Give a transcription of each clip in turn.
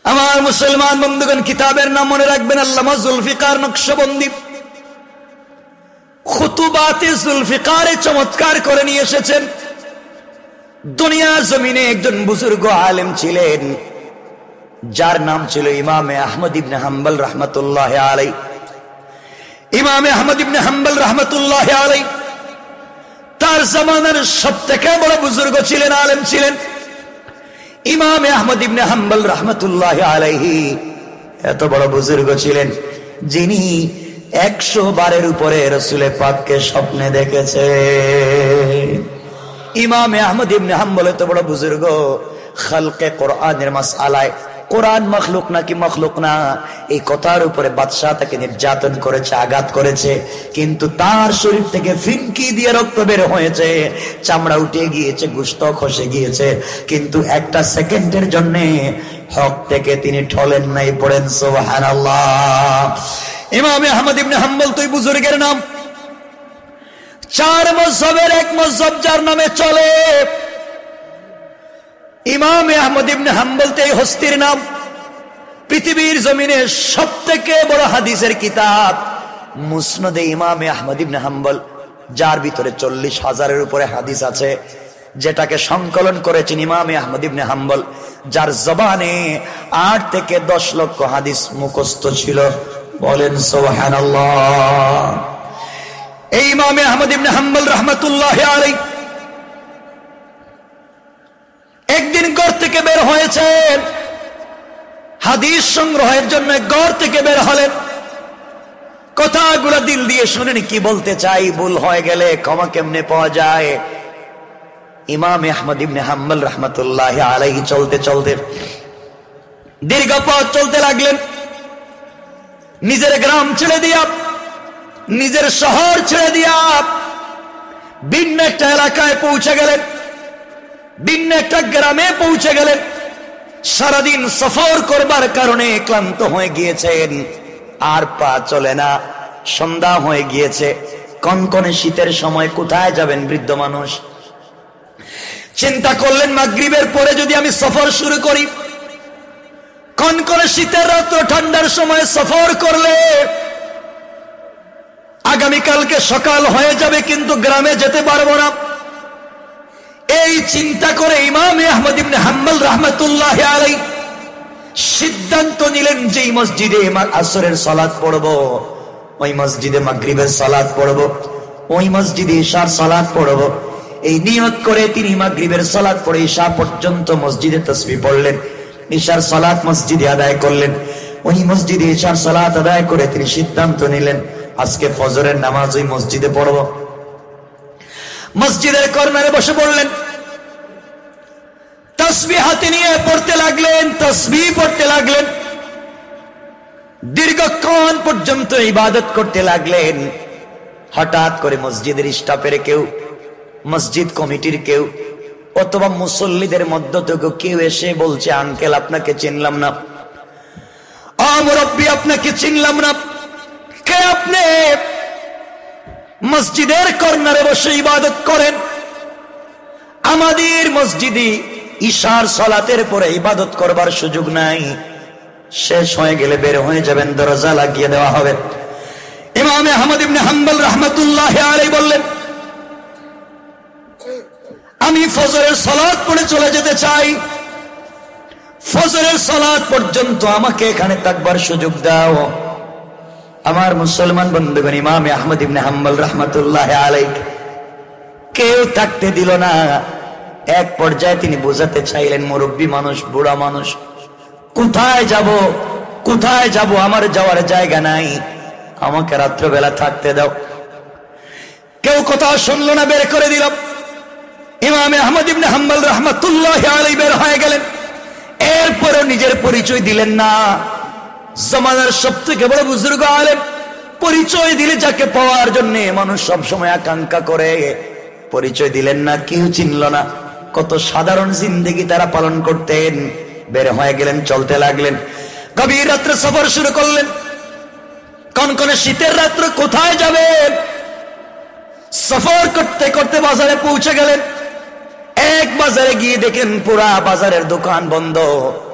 আমার মুসলমান বন্ধুগণ, কিতাবের নাম মনে রাখবেন, আল্লামা জুলফিকার নকশবন্দি খুতুবাতে জুলফিকারে চমৎকার করে নিয়ে এসেছেন। দুনিয়া জমিনে একজন বুজুর্গ আলেম ছিলেন, যার নাম ছিল ইমামে আহমদ ইবনে হাম্বল রহমতুল্লাহ আলাইহি। ইমামে আহমদ ইবনে হাম্বল রহমতুল্লাহ আলাইহি তার জামানার সবথেকে বড় বুজুর্গ ছিলেন, আলেম ছিলেন। ইমামে আহমদ ইবনে হাম্বল রহমতুল্লাহ আলাইহি এত বড় বুজুর্গ ছিলেন, যিনি 100 বারের উপরে রাসূল পাককে স্বপ্নে দেখেছে। ইমামে আহমদ ইবনে হাম্বল এত বড় বুজুর্গ, খালকে কোরআনের মাসআলায় কোরআন মখলুক নাকি মখলুক না, এই কথার উপরে বাদশাহ তাকে নির্যাতন করেছে, আঘাত করেছে, কিন্তু তার শরীর থেকে ফিনকি দিয়ে রক্ত বের হয়েছে, চামড়া উঠে গিয়েছে, গোশত খসে গিয়েছে, কিন্তু একটা সেকেন্ডের জন্য হক থেকে তিনি ঠলেন নাই। পড়েন সুবহানাল্লাহ। ইমামে আহমদ ইবনে হাম্বল তো বুজুর্গের নাম। 4 মাযহাবের এক মাযহাব যার নামে চলে, ইমামে আহমদ ইবনে হাম্বল তো এই হস্তির নাম। পৃথিবীর জমিনে সবথেকে বড় হাদিসের কিতাব মুসনাদে ইমামে আহমদ ইবনে হাম্বল, যার ভিতরে 40,000-এর উপরে হাদিস আছে, যেটাকে সংকলন করেছেন ইমামে আহমদ ইবনে হাম্বল, যার জবানে 8 থেকে 10 লক্ষ হাদিস মুখস্থ ছিল। বলেন সুবহানাল্লাহ। এই ইমামে আহমদ ইবনে হাম্বল রহমতুল্লাহ আলাইহি একদিন ঘর থেকে বের হয়েছেন, হাদিস সংগ্রহের জন্য ঘর থেকে বের হলেন। কথাগুলো দিল দিয়ে শুনেন, কি বলতে চাই, ভুল হয়ে গেলে ক্ষমা কেমনে পাওয়া যায়। ইমামে আহমদ ইবনে হাম্বল রহমতুল্লাহ আলাইহি চলতে চলতে দীর্ঘ পথ চলতে লাগলেন। নিজের গ্রাম ছেড়ে দিয়া, নিজের শহর ছেড়ে দিয়া ভিন্ন একটা এলাকায় পৌঁছে গেলেন, ভিন্ন একটা গ্রামে পৌঁছে গেলেন। সারাদিন সফর করবার কারণে ক্লান্ত হয়ে গিয়েছেন, আর পা চলে না, সন্ধ্যা হয়ে গিয়েছে। কনকনে শীতের সময় কোথায় যাবেন বৃদ্ধ মানুষ? চিন্তা করলেন, মাগরিবের পরে যদি আমি সফর শুরু করি, কনকনে শীতের রাত, ঠান্ডার সময় সফর করলে আগামীকালকে সকাল হয়ে যাবে, কিন্তু গ্রামে যেতে পারবো না। এই চিন্তা করে ইমামে আহমদ ইবনে হাম্বল রহমতুল্লাহ আলাইহি সিদ্ধান্ত নিলেন যে এই মসজিদে আসরের সালাত পড়ব, ওই মসজিদে মাগরিবের সালাত পড়ব, ওই মসজিদে ইশার সালাত পড়ব। এই নিয়ত করে তিনি মাগরিবের সালাত পড়ে ইশা পর্যন্ত মসজিদে তাসবিহ পড়লেন, ইশার সালাত মসজিদে আদায় করলেন। ওই মসজিদে ইশার সালাত আদায় করে তিনি সিদ্ধান্ত নিলেন, আজকে ফজরের নামাজ ওই মসজিদে পড়ব। মসজিদের কর্নারে বসে পড়লেন, তাসবিহ হাতে নিয়ে পড়তে লাগলেন, তাসবিহ পড়তে লাগলেন, দীর্ঘক্ষণ পর্যন্ত ইবাদত করতে লাগলেন। হঠাৎ করে মসজিদের স্টাফের কেউ, মসজিদ কমিটির কেউ, অথবা মুসল্লিদের মধ্য থেকে কেউ এসে বলছে, আঙ্কেল আপনাকে চিনলাম না, মুরব্বি আপনাকে চিনলাম না, কে আপনি? মসজিদের কর্নারে বসে ইবাদত করেন, আমাদের মসজিদে ইশার সালাতের পরে ইবাদত করবার সুযোগ নাই, শেষ হয়ে গেলে বের হয়ে যাবেন, দরজা লাগিয়ে দেওয়া হবে। ইমামে আহমদ ইবনে হাম্বল রহমতুল্লাহ আলাইহি বললেন, আমি ফজরের সালাত পড়ে চলে যেতে চাই, ফজরের সালাত পর্যন্ত আমাকে এখানে থাকবার সুযোগ দাও। আমার মুসলমান বন্ধুগণ, ইমামে আহমদ ইবনে হাম্বল রহমতুল্লাহ আলাইহি কেউ থাকতে দিল না। এক পর্যায়ে তিনি বোঝাতে চাইলেন, মুরব্বী মানুষ, বুড়া মানুষ, কোথায় যাব, কোথায় যাব, আমার যাওয়ার জায়গা নাই, আমাকে রাত্রবেলা থাকতে দাও। কেউ কথা শুনলো না, বের করে দিল। ইমামে আহমদ ইবনে হাম্বল রহমতুল্লাহ আলাইহি বের হয়ে গেলেন। এরপরও নিজের পরিচয় দিলেন না। জামানার সবথেকে বড় বুজুর্গ আলেম, পরিচয় দিলে যাকে পাওয়ার জন্য মানুষ সবসময় আকাঙ্ক্ষা করে, পরিচয় দিলেন না, কেউ চিনল না। কত সাধারণ জিন্দেগি তারা পালন করতেন। বের হয়ে গেলেন, চলতে লাগলেন। গভীর রাত্রে সফর শুরু করলেন। কনকনে শীতের রাত্রে কোথায় যাবেন? সফর করতে করতে বাজারে পৌঁছে গেলেন। এক বাজারে গিয়ে দেখেন পুরা বাজারের দোকান বন্ধ,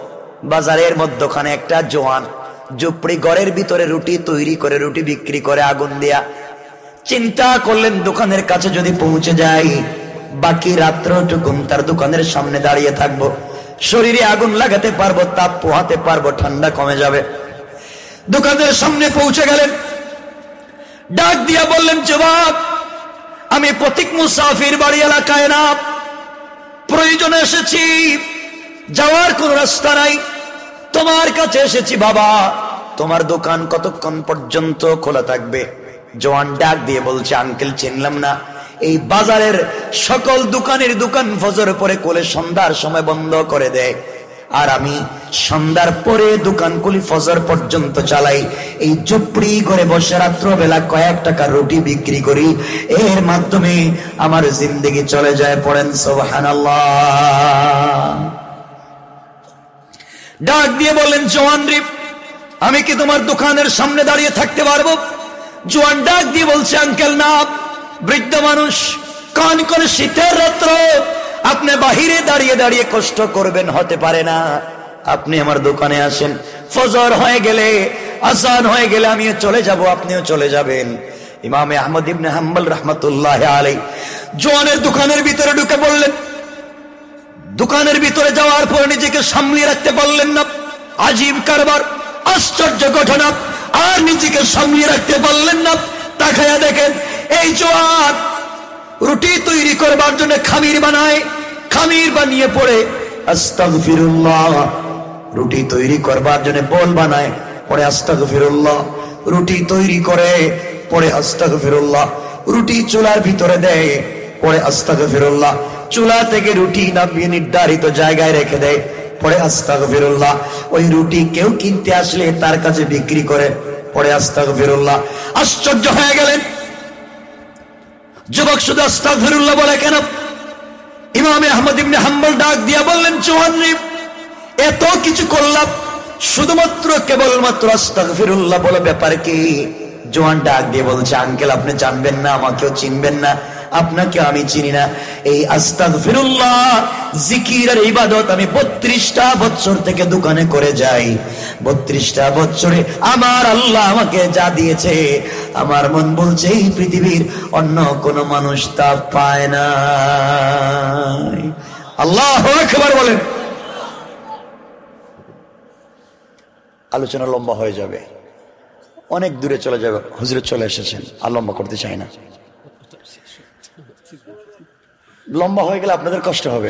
বাজারের মধ্যখানে একটা জোয়ান ঝুপড়ি ঘরের ভিতরে রুটি তৈরি করে, রুটি বিক্রি করে আগুন দিয়া। চিন্তা করলেন দোকানের কাছে যদি পৌঁছে যাই, বাকি রাত্রটুকুন তার দোকানের সামনে দাঁড়িয়ে থাকবো, শরীরে আগুন লাগাতে পারবো, তাপ পোহাতে পারবো, ঠান্ডা কমে যাবে। দোকানের সামনে পৌঁছে গেলেন, ডাক দিয়া বললেন, যুবক, আমি পথিক মুসাফির, বাড়ি এলাকায় না, প্রয়োজনে এসেছি, যাওয়ার কোন রাস্তা নাই, তোমার কাছে এসেছি বাবা, তোমার দোকান কতক্ষণ পর্যন্ত খোলা থাকবে? জওয়ান ডাক দিয়ে বলছে, আঙ্কেল চিনলাম না, এই বাজারের সকল দোকানের দোকান ফজর পরে কোলে সন্ধ্যার সময় বন্ধ করে দেয়, আর আমি সন্ধ্যার পরে দোকান খুলি ফজর পর্যন্ত চালাই। এই ঝুপড়ি ঘরে বসে রাত্রবেলা কয়েক টাকা রুটি বিক্রি করি, এর মাধ্যমে আমার জিন্দেগি চলে যায়। পড়েন সুবহানাল্লাহ। ডাক দিয়ে বললেন, জওয়ান রে, আমি কি তোমার দোকানের সামনে দাঁড়িয়ে থাকতে পারবো? জওয়ান ডাক দিয়ে বলছে, আঙ্কেল না, বৃদ্ধ মানুষ, কান করে শীতের রাত্র আপনি বাহিরে দাঁড়িয়ে দাঁড়িয়ে কষ্ট করবেন, হতে পারে না, আপনি আমার দোকানে আসেন, ফজর হয়ে গেলে, আযান হয়ে গেলে আমিও চলে যাব, আপনিও চলে যাবেন। ইমামে আহমদ ইবনে হাম্বল রাহমাতুল্লাহ আলাইহি জওয়ানের দোকানের ভিতরে ঢুকে বললেন, দোকানের ভিতরে যাওয়ার পর নিজেকে সামলিয়ে রাখতে পারলেন না। আজীব কারবার, আশ্চর্য ঘটনা, আর নিজেকে সামলিয়ে রাখতে পারলেন না। তাকায়া দেখেন, এই জওয়ান রুটি তৈরি করবার জন্য খামির বানায়, খামির বানিয়ে পড়ে আস্তাগফিরুল্লাহ, রুটি তৈরি করবার জন্য বোল বানায়, পরে আস্তাগফিরুল্লাহ, রুটি তৈরি করে, পরে আস্তাগফিরুল্লাহ, রুটি চুলার ভিতরে দেয়, পরে আস্তাগফিরুল্লাহ, চুলা থেকে রুটি নামিয়ে নির্ধারিত জায়গায় রেখে দেয়, পরে আস্তাগফিরুল্লাহ, ওই রুটি কেউ কিনতে আসলে তার কাছে বিক্রি করে, পরে আস্তাগফিরুল্লাহ। আশ্চর্য হয়ে গেলেন, যুবক শুধু আস্তাগফিরুল্লাহ বলে কেন? ইমামে আহমদ ইবনে হাম্বল ডাক দিয়া বললেন, জওয়ান রে, এত কিছু করলাম, শুধুমাত্র কেবলমাত্র আস্তাগফিরুল্লাহ বলে ব্যাপার কি? জওয়ান ডাক দিয়ে বলছে, আঙ্কেল আপনি জানবেন না, আমাকেও চিনবেন না, আপনাকে আমি চিনি না, এই আস্তাগফিরুল্লাহ জিকির আর ইবাদত আমি 32টা বছর থেকে দোকানে করে যাই। 32টা বছরে আমার আল্লাহ আমাকে যা দিয়েছে, আমার মন বলছে এই পৃথিবীর অন্য কোন মানুষ তা পায় না। আল্লাহু আকবার বলেন। আলোচনা লম্বা হয়ে যাবে, অনেক দূরে চলে যাবে, হুজুর চলে এসেছেন, আর লম্বা করতে চাই না, লম্বা হয়ে গেলে আপনাদের কষ্ট হবে।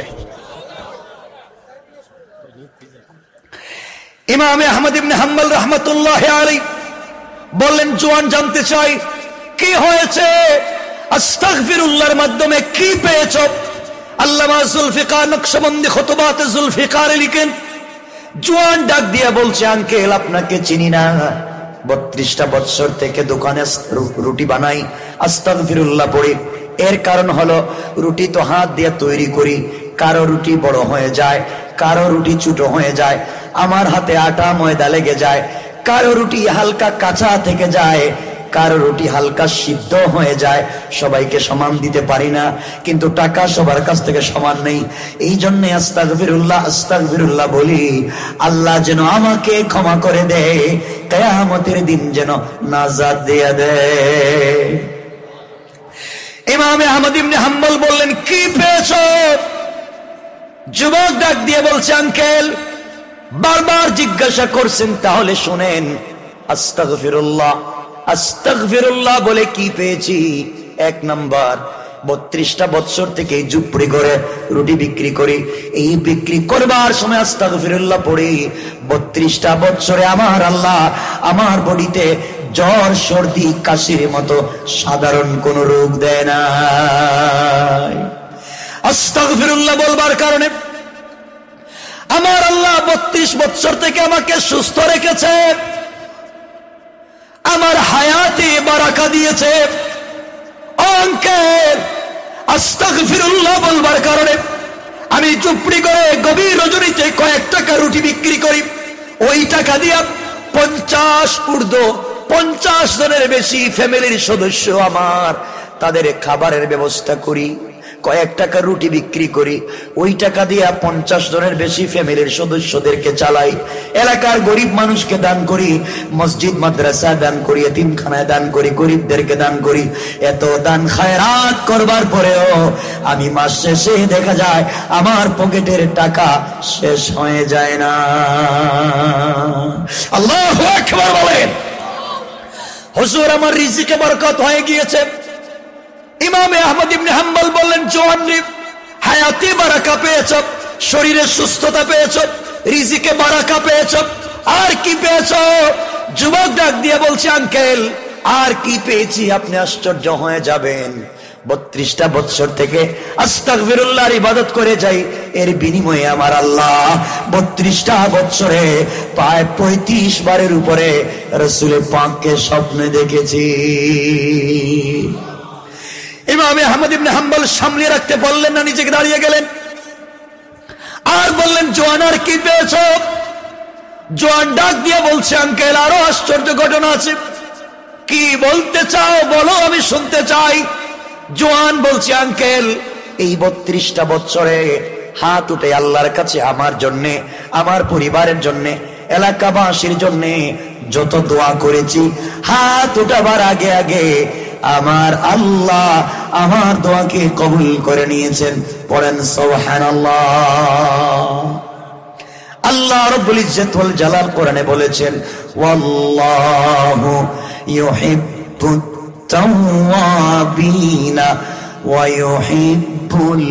ইমামে আহমদ ইবনে হাম্বল রাহমাতুল্লাহ আলাইহি বললেন, জওয়ান জানতে চাই কি হয়েছে, আস্তাগফিরুল্লাহর মাধ্যমে কি পেয়েছ? আল্লামা জুলফিকার নকশবন্দি খুতুবাতে জুলফিকারে লিখেন, জওয়ান ডাক দিয়া বলছে, আঙ্কেল আপনাকে চিনি না, 32টা বছর থেকে দোকানে রুটি বানাই, আস্তাগফিরুল্লাহ পড়ি। এর কারণ হলো, রুটি তো হাত দিয়ে তৈরি করি, কারো রুটি বড় হয়ে যায়, কারো রুটি ছোট হয়ে যায়, আমার হাতে আটা ময়দা লেগে যায়, কারো রুটি হালকা কাঁচা থেকে যায়, কারো রুটি হালকা সিদ্ধ হয়ে যায়, সবাইকে সমান দিতে পারি না, কিন্তু টাকা সবার কাছ থেকে সমান নেই, এই জন্য আস্তাগফিরুল্লাহ আস্তাগফিরুল্লাহ বলি, আল্লাহ যেন আমাকে ক্ষমা করে দেয়, কিয়ামতের দিন যেন নাজাত দিয়ে দেয়। ইমামে আহমদ ইবনে হাম্বল বললেন, কি পেয়েছো? যুবক ডাক দিয়ে বলছে, আঙ্কেল বারবার জিজ্ঞাসা করছেন, তাহলে শুনেন, আস্তাগফিরুল্লাহ আস্তাগফিরুল্লাহ বলে কি পেয়েছি? 1 নাম্বার, 32টা বছর থেকে ঝুপড়ি করে রুটি বিক্রি করি, এই বিক্রি করবার সময় আস্তাগফিরুল্লাহ পড়ি, 32টা বছরে আমার আল্লাহ আমার বডিতে জ্বর সর্দি কাশির মতো সাধারণ কোন রোগ দেয় না। আস্তাগফিরুল্লাহ বলবার কারণে আমার আল্লাহ 32 বছর থেকে আমাকে সুস্থ রেখেছে, আমার হায়াতে বারাকা দিয়েছে। আঙ্কেল আস্তাগফিরুল্লাহ বলবার কারণে আমি চুপড়ি করে গভীর রজনীতে কয়েক টাকা রুটি বিক্রি করি, ওই টাকা দিয়া 50 জনের বেশি ফ্যামিলির সদস্য আমার, তাদের খাবারের ব্যবস্থা করি, কয়েক টাকা রুটি বিক্রি করি, ওই টাকা দিয়ে 50 জনের বেশি ফ্যামিলির সদস্যদেরকে চালাই, এলাকার গরিব মানুষকে দান করি, মসজিদ মাদ্রাসা দান করি, এতিমখানায় দান করি, গরিবদেরকে দান করি। এত দান খায়রাত করবার পরেও আমি মাস শেষে দেখা যায় আমার পকেটের টাকা শেষ হয়ে যায় না। আল্লাহু আকবার বলেন। হুজুর আমার রিজিকে বরকত হয়ে গিয়েছে। ইমামে আহমদ ইবনে হাম্বল বললেন, জওয়ানি হায়াতে বারাকা পেয়েছ, শরীরে সুস্থতা পেয়েছ, রিজিকে বারাকা পেয়েছ, আর কি পেয়েছ? যুবক ডাক দিয়ে বলছে, আঙ্কেল আর কি পেয়েছি আপনি আশ্চর্য হয়ে যাবেন। 32টা বছর থেকে আস্তাগফিরুল্লাহর ইবাদত করে যাই, এর বিনিময়ে আমার আল্লাহ 32টা বছরে প্রায় 35 বারের উপরে রাসূলের পাককে স্বপ্নে দেখেছি। ইমাম আহমদ ইবনে হাম্বল সামনে রাখতে বললেন না, নিজেকে দাঁড়িয়ে গেলেন আর বললেন, জওয়ান আর কি পেয়েছ? জওয়ান ডাক দিয়ে বলছে, আঙ্কেল আরো আশ্চর্য ঘটনা আছে। কি বলতে চাও বলো, আমি শুনতে চাই। জওয়ান বলছে, আঙ্কেল এই 32টা বছরে হাত উঠে আল্লাহর কাছে আমার জন্য, আমার পরিবারের জন্য, এলাকাবাসীর জন্য যত দোয়া করেছি, হাত উঠাবার আগে আগে আমার আল্লাহ আমার দোয়াকে কবুল করে নিয়েছেন। পড়েন সুবহানাল্লাহ। আল্লাহ রাব্বুল ইজ্জত ওয়াল জালাল কোরআনে বলেছেন, ওয়াল্লাহু ইউহিব্বুত তাওয়াবিনা ওয়া ইউহিব্বুল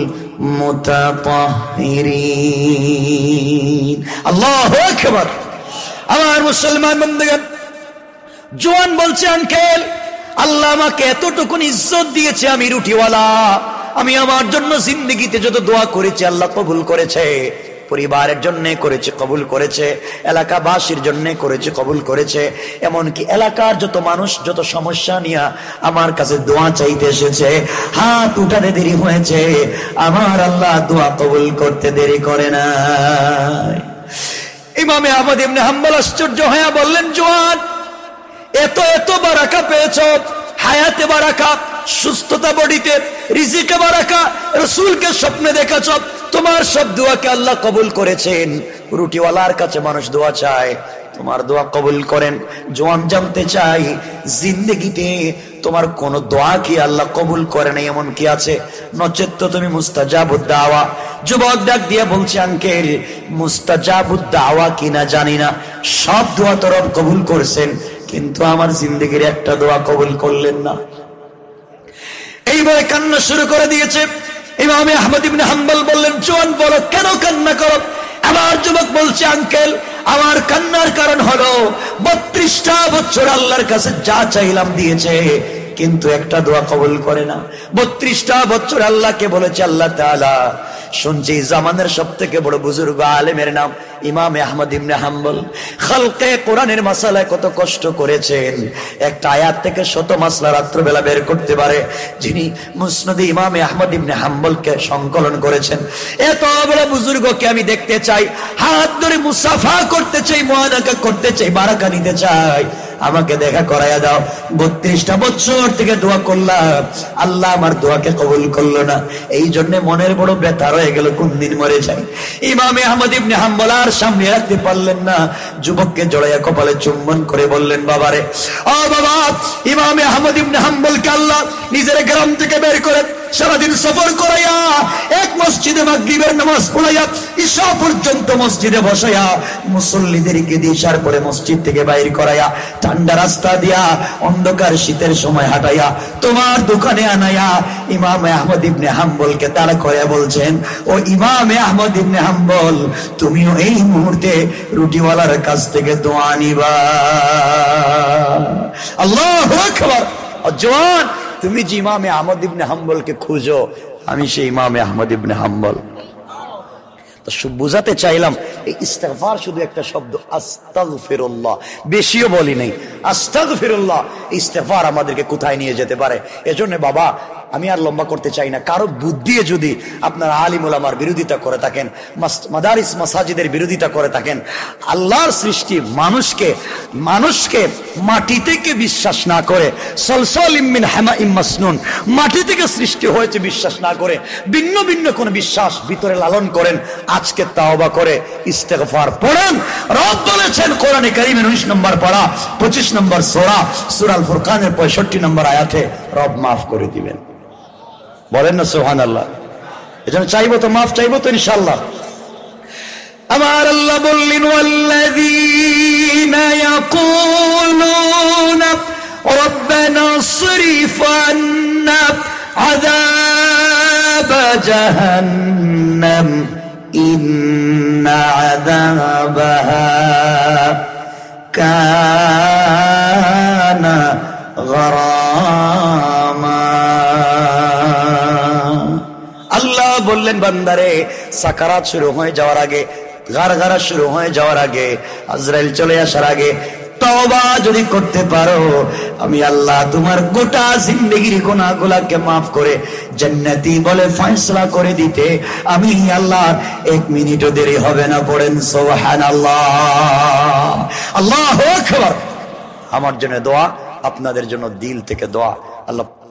মুতাতাহহিরিন। আল্লাহু আকবার। আমার মুসলমান বন্ধুগণ, জওয়ান বলছে, আঙ্কেল আল্লাহ আমাকে এতটুকু ইজ্জত দিয়েছে, আমি রুটিওয়ালা, আমি আমার জন্য জিন্দেগিতে যত দোয়া করেছি আল্লাহ কবুল করেছে, পরিবারের জন্য করেছে কবুল করেছে, এলাকাবাসীর জন্য করেছে কবুল করেছে, এমনকি এলাকার যত মানুষ যত সমস্যা নিয়ে আমার কাছে দোয়া চাইতে এসেছে, হাত উঠাতে দেরি হয়েছে, আমার আল্লাহ দোয়া কবুল করতে দেরি করে না। ইমামে আহমদ ইবনে হাম্বল আশ্চর্য হয়ে বললেন, জওয়ান এত এত বারাকা পেয়েছ, হায়াতে বারাকা, সুস্থতা বডিতে, রিজিকে বারাকা, রাসূলকে স্বপ্নে দেখেছ, তোমার সব দোয়াকে আল্লাহ কবুল করেছেন। রুটিওয়ালার কাছে মানুষ দোয়া চায়, তোমার দোয়া কবুল করেন। জওয়ান জানতে চাই, জিন্দেগিতে তোমার কোন দোয়া কি আল্লাহ কবুল করে নাই এমন কি আছে? নচেত তো তুমি মুস্তাজাবুদ দাওয়া। যুবক ডাক দিয়ে বলছে, আঙ্কেল মুস্তাজাবুদ দাওয়া কিনা জানি না, সব দোয়া তো রব কবুল করছেন, কিন্তু আমার জিন্দেগির একটা দোয়া কবুল করলেন না। এইভাবে কান্না শুরু করে দিয়েছে। ইমামে আহমদ ইবনে হাম্বল বললেন, জওয়ান বলো কেন কান্না করো? আমার যুবক বলছে, আঙ্কেল আমার কান্নার কারণ হলো 32টা বছর আল্লাহর কাছে যা চাইলাম দিয়েছে, কিন্তু একটা দোয়া কবুল করে না। 32টা বছর আল্লাহকে বলেছে, আল্লাহ তাআলা শুনছি জামানের সবথেকে বড় বুজুর্গ আলেমের নাম ইমাম আহমদ ইবনে হাম্বল, খালকে কোরআনের মাসালায় কত কষ্ট করেছেন, একটা আয়াত থেকে শত মাসলা রাত্রবেলা বের করতে পারে, যিনি মুসনাদে ইমাম আহমদ ইবনে হাম্বলকে সংকলন করেছেন। এত বড় বুজুর্গকে আমি দেখতে চাই, হাত ধরে মুসাফা করতে চাই, মুআনাকা করতে চাই, বারাকা নিতে চাই, আমাকে দেখা করাইয়া দাও। 32টা বছর থেকে দোয়া করলাম, আল্লাহ আমার দোয়াকে কবুল করলো না, এই জন্য মনের বড় ব্যথা রয়ে গেল, কোন দিন মরে যাই। ইমামে আহমদ ইবনে হাম্বল আর সামনে রাখতে পারলেন না, যুবককে জড়াইয়া কপালে চুম্বন করে বললেন, বাবারে ও বাবা। ইমামে আহমদ ইবনে হাম্বলকে আল্লাহ নিজের গ্রাম থেকে বের করে সারাদিন সফর করাইয়া এক মসজিদে মাগরিবের নামাজ পড়াইয়া ঈশা পর্যন্ত মসজিদে বসাইয়া মুসল্লিদেরকে দিয়ে ইশার পরে মসজিদ থেকে বাইর করাইয়া ঠান্ডা রাস্তা দিয়া অন্ধকার শীতের সময় হাঁটাইয়া তোমার দোকানে আনাইয়া ইমামে আহমদ ইবনে হাম্বলকে তাড়া করে বলছেন, ও ইমামে আহমদ ইবনে হাম্বল, তুমিও এই মুহূর্তে রুটিওয়ালার কাছ থেকে দোয়া নিবা। আল্লাহু আকবার। জওয়ান তুমি যে ইমামে আহমদ ইবনে হাম্বলকে খুঁজো, আমি সেই ইমামে আহমদ ইবনে হাম্বল। তো বুঝাতে চাইলাম, এই ইস্তিগফার শুধু একটা শব্দ, আস্তাগফিরুল্লাহ, বেশিও বলি নাই, আস্তাগফিরুল্লাহ। ইস্তিগফার আমাদেরকে কোথায় নিয়ে যেতে পারে। এজন্য বাবা আমি আর লম্বা করতে চাই না। কারো বুদ্ধি যদি আপনার আলিম উলামার বিরোধিতা করে থাকেন, মাদারিস মাসাজিদের বিরোধিতা করে থাকেন, আল্লাহর সৃষ্টি মানুষকে মাটি থেকে বিশ্বাস না করে, সলসলিম মিন হামাইম মাসনুন, মাটি থেকে সৃষ্টি হয়েছে বিশ্বাস না করে ভিন্ন ভিন্ন কোন বিশ্বাস ভিতরে লালন করেন, আজকে তাওবা করে ইস্তেগফার পড়েন। রব বলেছেন কোরআনে কারীমের 19 নম্বর পারা 25 নম্বর সূরা সূরা আল ফুরকানের 65 নম্বর আয়াতে রব মাফ করে দিবেন। বলেন না সুবহানাল্লাহ। এজন্য চাইবো তো, মাফ চাইবো তো ইনশাআল্লাহ। আমার আল্লাহ বললেন ওয়াল্লাযীনা ইয়াকুলুনা রাব্বানা ইসরিফ আন্না আযাব জাহান্নাম ইন্না আযাবাহা কানা গরামা। আল্লাহ বললেন বান্দারে, সাকারাত শুরু হয়ে যাওয়ার আগে, গারগারা শুরু হয়ে যাওয়ার আগে, আজরাইল চলে আসার আগে তওবা যদি করতে পারো, আমি আল্লাহ তোমার গোটা জিন্দেগির গুনাহগুলোকে মাফ করে জান্নাতি বলে ফয়সালা করে দিতে আমি আল্লাহ 1 মিনিটও দেরি হবে না। পড়েন সুবহানাল্লাহ, আল্লাহু আকবার। আমার জন্য দোয়া, আপনাদের জন্য দিল থেকে দোয়া। আল্লাহ